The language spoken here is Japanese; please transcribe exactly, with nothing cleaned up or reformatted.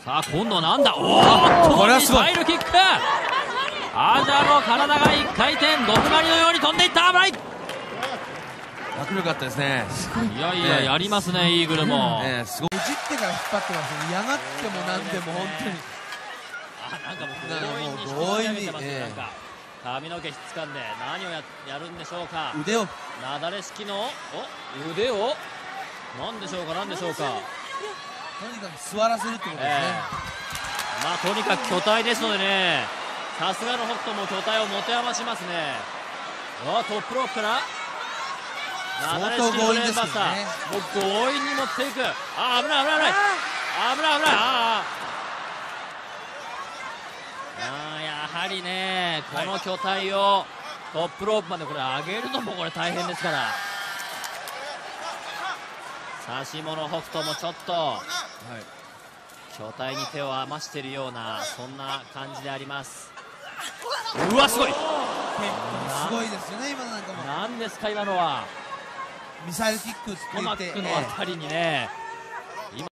さあ今度はなんだ、おーっとこれはすごいミサイルキック、アジャの体がいっかい転、毒針のように飛んでいった。危ない。 迫力あったですね。 いやいや、やりますね、イーグルも。 ね、すごい。 ねじってから引っ張ってますよね。やがってもなんでも本当に。 あ、なんかもうなんか強引にもう強引に引き上げてますね。 ええなんか髪の毛ひっつかんで何を や, やるんでしょうか。 腕をなだれ式のお腕をなんでしょうか、なんでしょうか。 とにかく座らせるってことですね。 えー、まあとにかく巨体ですのでね、さすがの北斗も巨体を持て余しますね。あ、トップロープからなだれ式のブレーンバスター、もう強引に持っていく。あ、危ない危ない危ない危ない危ない。ああ、やはりね、この巨体をトップロープまでこれ上げるのもこれ大変ですから。指物北斗もちょっと、はい、巨体に手を余しているようなそんな感じであります。うわ、すごい、 すごいですよね。今のなんかもなんですか今のは。 ミサイルキックってストマ言ってックのあたりにね、